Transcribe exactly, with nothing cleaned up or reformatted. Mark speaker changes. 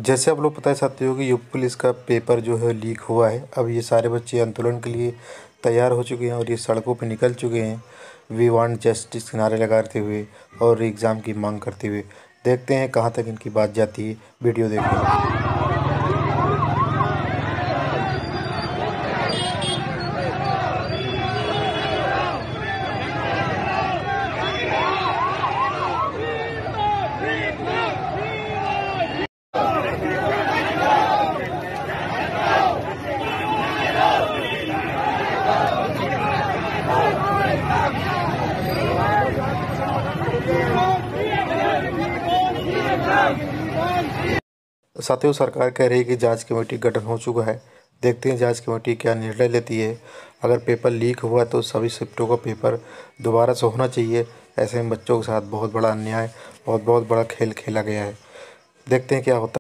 Speaker 1: जैसे आप लोग पता है साथियों कि यूपी पुलिस का पेपर जो है लीक हुआ है। अब ये सारे बच्चे आंदोलन के लिए तैयार हो चुके हैं और ये सड़कों पे निकल चुके हैं वी वांट जस्टिस के नारे लगाते हुए और एग्ज़ाम की मांग करते हुए। देखते हैं कहाँ तक इनकी बात जाती है, वीडियो देखते हैं। साथियों, सरकार कह रही है कि जांच कमेटी गठन हो चुका है। देखते हैं जांच कमेटी क्या निर्णय लेती है। अगर पेपर लीक हुआ तो सभी शिफ्टों का पेपर दोबारा से होना चाहिए। ऐसे में बच्चों के साथ बहुत बड़ा अन्याय और बहुत बड़ा खेल खेला गया है। देखते हैं क्या होता है।